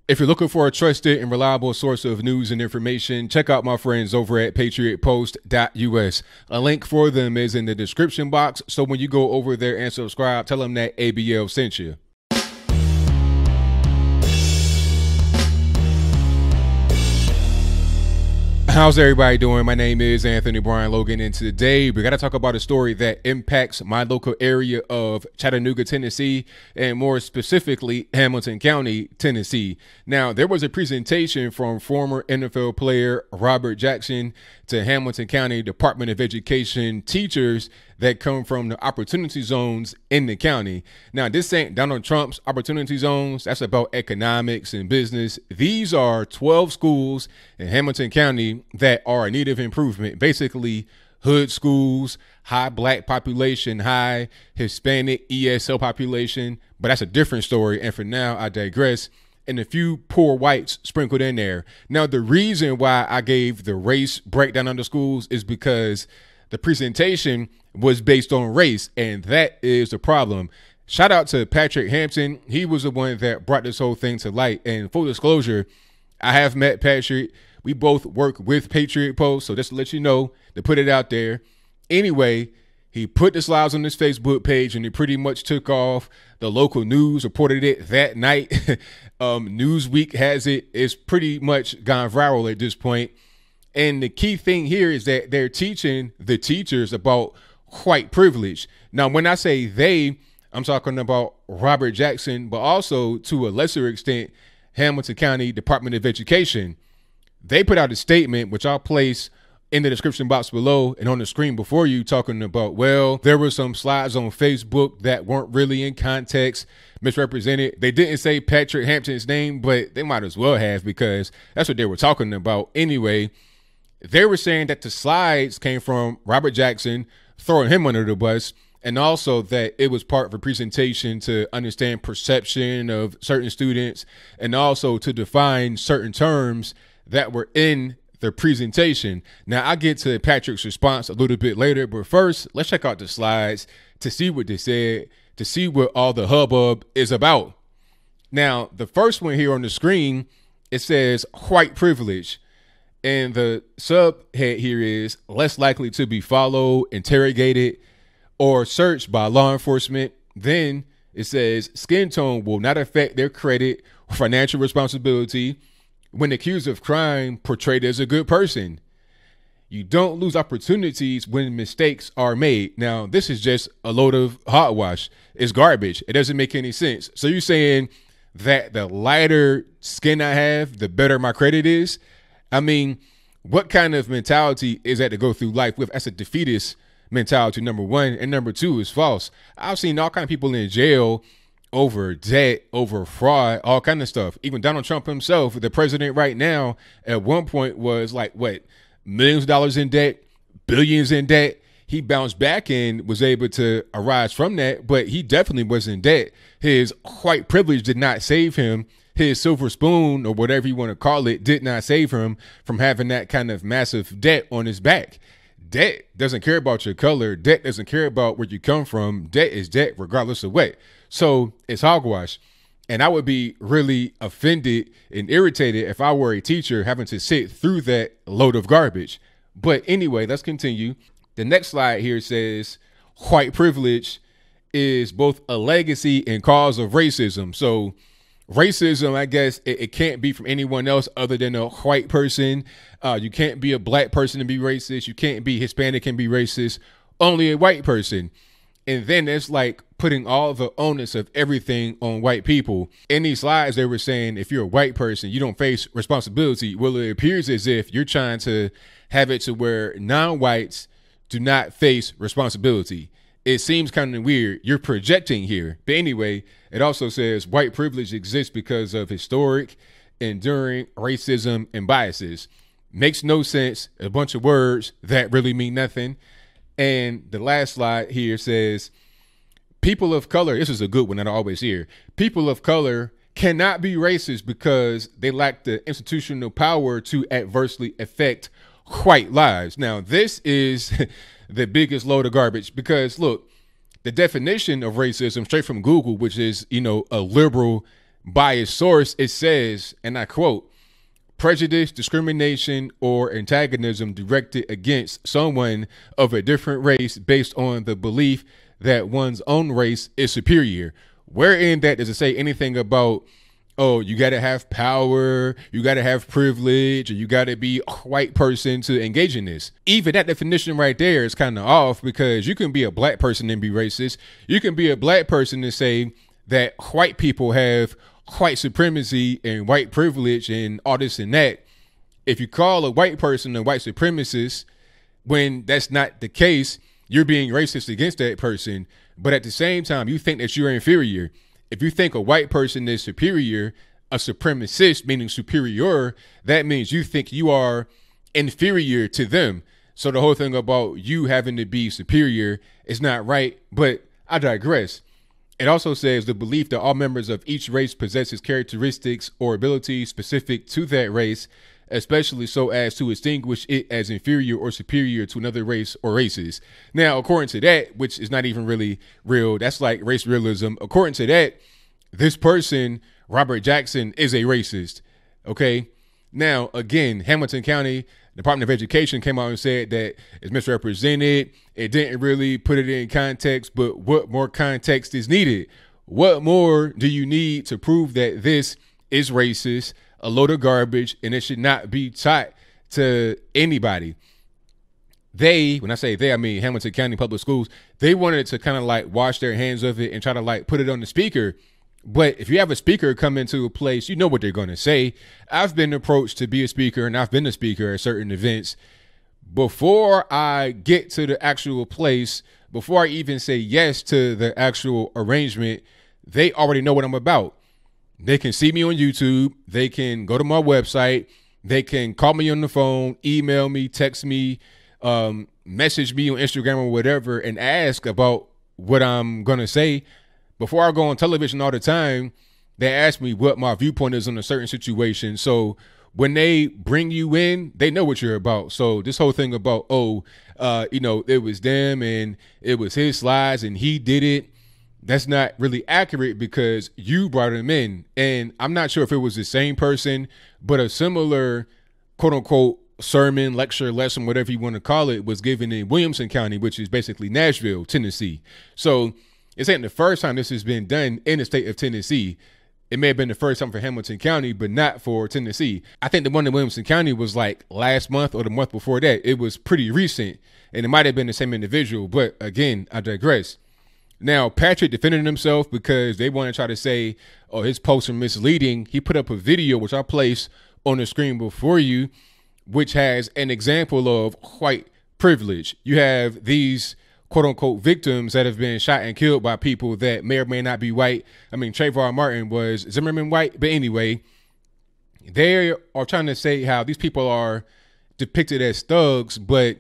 If you're looking for a trusted and reliable source of news and information, check out my friends over at patriotpost.us. A link for them is in the description box, so when you go over there and subscribe, tell them that ABL sent you. How's everybody doing? My name is Anthony Brian Logan, and today we got to talk about a story that impacts my local area of Chattanooga, Tennessee, and more specifically, Hamilton County, Tennessee. Now, there was a presentation from former NFL player Robert Jackson to Hamilton County Department of Education teachers that come from the opportunity zones in the county. Now, this ain't Donald Trump's opportunity zones. That's about economics and business. These are 12 schools in Hamilton County that are in need of improvement. Basically, hood schools, high black population, high Hispanic ESL population. But that's a different story. And for now, I digress. And a few poor whites sprinkled in there. Now, the reason why I gave the race breakdown on the schools is because the presentation was based on race, and that is the problem. Shout out to Patrick Hampton. He was the one that brought this whole thing to light. And full disclosure, I have met Patrick. We both work with Patriot Post, so just to let you know, to put it out there. Anyway, he put the slides on his Facebook page, and he pretty much took off. The local news reported it that night. Newsweek has it. It's pretty much gone viral at this point. And the key thing here is that they're teaching the teachers about white privilege. Now, when I say they, I'm talking about Robert Jackson, but also to a lesser extent, Hamilton County Department of Education. They put out a statement, which I'll place in the description box below and on the screen before you, talking about, well, there were some slides on Facebook that weren't really in context, misrepresented. They didn't say Patrick Hampton's name, but they might as well have, because that's what they were talking about anyway. They were saying that the slides came from Robert Jackson, throwing him under the bus, and also that it was part of a presentation to understand perception of certain students and also to define certain terms that were in the presentation. Now, I'll get to Patrick's response a little bit later, but first, let's check out the slides to see what they said, to see what all the hubbub is about. Now, the first one here on the screen, it says white privilege. And the subhead here is less likely to be followed, interrogated, or searched by law enforcement. Then it says skin tone will not affect their credit or financial responsibility when accused of crime, portrayed as a good person. You don't lose opportunities when mistakes are made. Now, this is just a load of hogwash. It's garbage. It doesn't make any sense. So you're saying that the lighter skin I have, the better my credit is? I mean, what kind of mentality is that to go through life with? That's a defeatist mentality, number one. And number two is false. I've seen all kinds of people in jail over debt, over fraud, all kind of stuff. Even Donald Trump himself, the president right now, at one point was like, what, millions of dollars in debt, billions in debt. He bounced back and was able to arise from that, but he definitely was in debt. His white privilege did not save him. His silver spoon, or whatever you want to call it, did not save him from having that kind of massive debt on his back. Debt doesn't care about your color. Debt doesn't care about where you come from. Debt is debt regardless of what. So it's hogwash. And I would be really offended and irritated if I were a teacher having to sit through that load of garbage. But anyway, let's continue. The next slide here says white privilege is both a legacy and cause of racism. So racism, I guess, it can't be from anyone else other than a white person. You can't be a black person and be racist. You can't be Hispanic and be racist. Only a white person. And then it's like putting all the onus of everything on white people. In these slides, they were saying if you're a white person, you don't face responsibility. Well, it appears as if you're trying to have it to where non-whites do not face responsibility. It seems kind of weird. You're projecting here. But anyway, it also says white privilege exists because of historic, enduring racism and biases. Makes no sense. A bunch of words that really mean nothing. And the last slide here says people of color. This is a good one that I always hear. People of color cannot be racist because they lack the institutional power to adversely affect white lives. Now, this is the biggest load of garbage because, look, the definition of racism straight from Google, which is, a liberal By its source, it says, and I quote, prejudice, discrimination, or antagonism directed against someone of a different race based on the belief that one's own race is superior. Where in that does it say anything about, oh, you got to have power, you got to have privilege, or you got to be a white person to engage in this? Even that definition right there is kind of off, because you can be a black person and be racist. You can be a black person and say that white people have white supremacy and white privilege and all this and that. If you call a white person a white supremacist, when that's not the case, you're being racist against that person. But at the same time, you think that you're inferior. If you think a white person is superior, a supremacist, meaning superior, that means you think you are inferior to them. So the whole thing about you having to be superior is not right, but I digress. It also says the belief that all members of each race possesses characteristics or abilities specific to that race, especially so as to distinguish it as inferior or superior to another race or races. Now, according to that, which is not even really real, that's like race realism. According to that, this person, Robert Jackson, is a racist. Okay. Now, again, Hamilton County Department of Education came out and said that it's misrepresented. It didn't really put it in context, but what more context is needed? What more do you need to prove that this is racist, a load of garbage, and it should not be taught to anybody? They, when I say they, I mean Hamilton County Public Schools, they wanted to kind of like wash their hands of it and try to like put it on the speaker. But if you have a speaker come into a place, you know what they're going to say. I've been approached to be a speaker, and I've been a speaker at certain events. Before I get to the actual place, before I even say yes to the actual arrangement, they already know what I'm about. They can see me on YouTube. They can go to my website. They can call me on the phone, email me, text me, message me on Instagram or whatever, and ask about what I'm going to say. Before I go on television all the time, they ask me what my viewpoint is on a certain situation. So when they bring you in, they know what you're about. So this whole thing about, it was them and it was his slides and he did it, that's not really accurate because you brought him in. And I'm not sure if it was the same person, but a similar quote unquote sermon, lecture, lesson, whatever you want to call it, was given in Williamson County, which is basically Nashville, Tennessee. So this ain't the first time this has been done in the state of Tennessee. It may have been the first time for Hamilton County, but not for Tennessee. I think the one in Williamson County was like last month or the month before that. It was pretty recent, and it might have been the same individual. But again, I digress. Now, Patrick defended himself because they want to try to say, oh, his posts are misleading. He put up a video, which I placed on the screen before you, which has an example of white privilege. You have these quote unquote victims that have been shot and killed by people that may or may not be white. I mean, Trayvon Martin was Zimmerman white, but anyway, they are trying to say how these people are depicted as thugs, but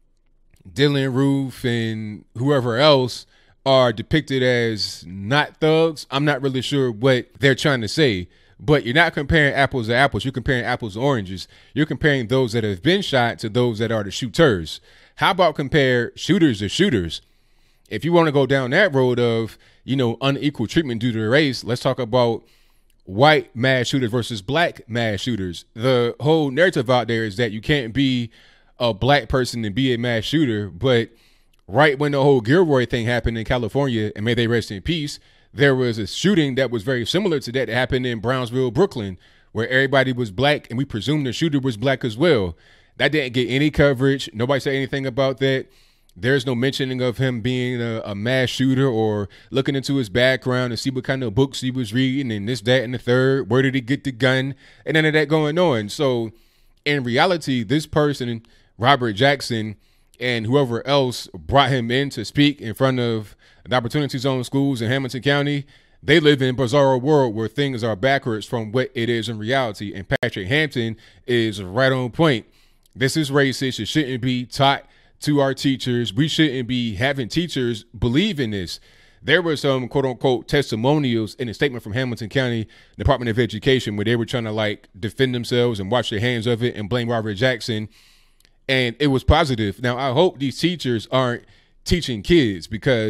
Dylan Roof and whoever else are depicted as not thugs. I'm not really sure what they're trying to say, but you're not comparing apples to apples. You're comparing apples to oranges. You're comparing those that have been shot to those that are the shooters. How about compare shooters to shooters? If you want to go down that road of, unequal treatment due to race, let's talk about white mass shooters versus black mass shooters. The whole narrative out there is that you can't be a black person and be a mass shooter. But right when the whole Gilroy thing happened in California, and may they rest in peace, there was a shooting that was very similar to that happened in Brownsville, Brooklyn, where everybody was black and we presumed the shooter was black as well. That didn't get any coverage. Nobody said anything about that. There's no mentioning of him being a mass shooter or looking into his background to see what kind of books he was reading and this, that, and the third. Where did he get the gun? And none of that going on. So in reality, this person, Robert Jackson, and whoever else brought him in to speak in front of the Opportunity Zone schools in Hamilton County, they live in a bizarre world where things are backwards from what it is in reality. And Patrick Hampton is right on point. This is racist. It shouldn't be taught to our teachers. We shouldn't be having teachers believe in this. There were some quote unquote testimonials in a statement from Hamilton County Department of Education where they were trying to like defend themselves and wash their hands of it and blame Robert Jackson. And it was positive. Now, I hope these teachers aren't teaching kids because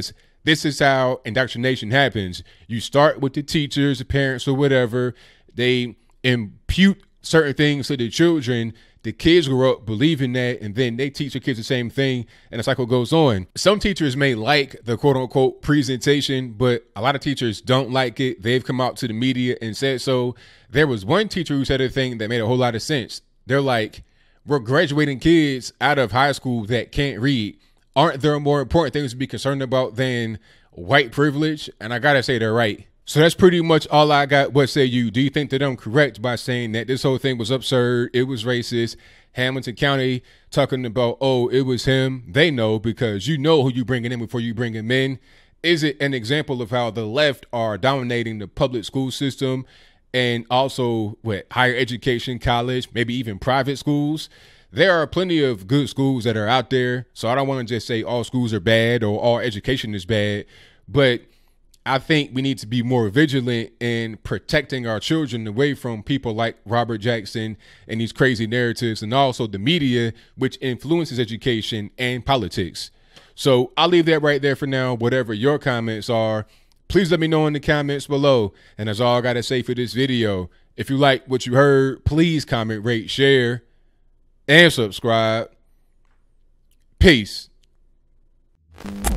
This is how indoctrination happens. You start with the teachers, the parents, or whatever. They impute certain things to the children. The kids grow up believing that, and then they teach the kids the same thing, and the cycle goes on. Some teachers may like the quote unquote presentation, but a lot of teachers don't like it. They've come out to the media and said so. There was one teacher who said a thing that made a whole lot of sense. They're like, we're graduating kids out of high school that can't read. Aren't there more important things to be concerned about than white privilege? And I gotta say they're right. So that's pretty much all I got. What say you? Do you think that I'm correct by saying that this whole thing was absurd? It was racist. Hamilton County talking about, oh, it was him. They know, because you know who you bringing in before you bring him in. Is it an example of how the left are dominating the public school system and also with higher education, college, maybe even private schools? There are plenty of good schools that are out there. So I don't want to just say all schools are bad or all education is bad, but I think we need to be more vigilant in protecting our children away from people like Robert Jackson and these crazy narratives, and also the media, which influences education and politics. So I'll leave that right there for now. Whatever your comments are, please let me know in the comments below. And that's all I got to say for this video. If you like what you heard, please comment, rate, share, and subscribe. Peace.